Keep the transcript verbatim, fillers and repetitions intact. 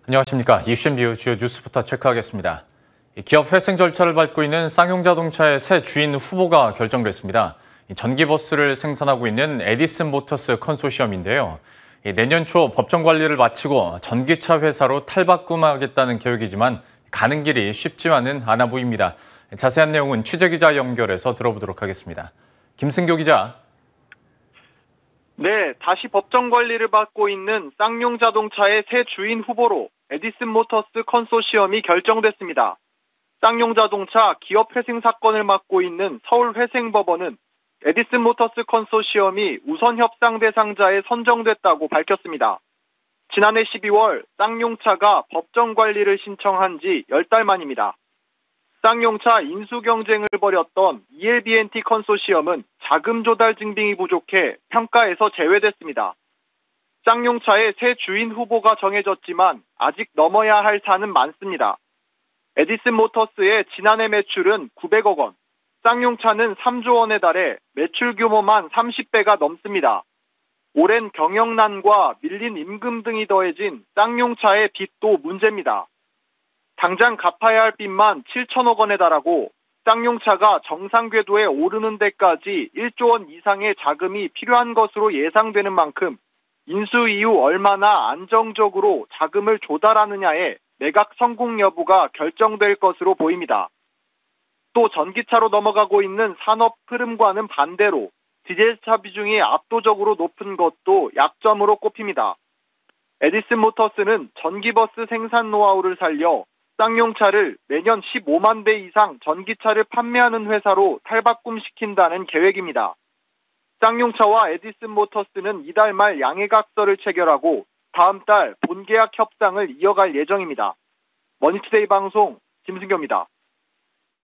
안녕하십니까. 이슈앤뷰 주요 뉴스부터 체크하겠습니다. 기업 회생 절차를 밟고 있는 쌍용자동차의 새 주인 후보가 결정됐습니다. 전기버스를 생산하고 있는 에디슨 모터스 컨소시엄인데요. 내년 초 법정 관리를 마치고 전기차 회사로 탈바꿈하겠다는 계획이지만 가는 길이 쉽지만은 않아 보입니다. 자세한 내용은 취재기자 연결해서 들어보도록 하겠습니다. 김승교 기자. 네, 다시 법정 관리를 받고 있는 쌍용자동차의 새 주인 후보로 에디슨 모터스 컨소시엄이 결정됐습니다. 쌍용자동차 기업 회생 사건을 맡고 있는 서울회생법원은 에디슨 모터스 컨소시엄이 우선 협상 대상자에 선정됐다고 밝혔습니다. 지난해 십이월 쌍용차가 법정 관리를 신청한 지 열 달 만입니다. 쌍용차 인수 경쟁을 벌였던 이엘비엔티 컨소시엄은 자금 조달 증빙이 부족해 평가에서 제외됐습니다. 쌍용차의 새 주인 후보가 정해졌지만 아직 넘어야 할 산은 많습니다. 에디슨 모터스의 지난해 매출은 구백억 원, 쌍용차는 삼조 원에 달해 매출 규모만 삼십 배가 넘습니다. 오랜 경영난과 밀린 임금 등이 더해진 쌍용차의 빚도 문제입니다. 당장 갚아야 할 빚만 칠천억 원에 달하고 쌍용차가 정상 궤도에 오르는 데까지 일조 원 이상의 자금이 필요한 것으로 예상되는 만큼 인수 이후 얼마나 안정적으로 자금을 조달하느냐에 매각 성공 여부가 결정될 것으로 보입니다. 또 전기차로 넘어가고 있는 산업 흐름과는 반대로 디젤차 비중이 압도적으로 높은 것도 약점으로 꼽힙니다. 에디슨 모터스는 전기버스 생산 노하우를 살려 쌍용차를 매년 십오만 대 이상 전기차를 판매하는 회사로 탈바꿈시킨다는 계획입니다. 쌍용차와 에디슨 모터스는 이달 말 양해각서를 체결하고 다음 달 본계약 협상을 이어갈 예정입니다. 머니투데이 방송 김승교입니다.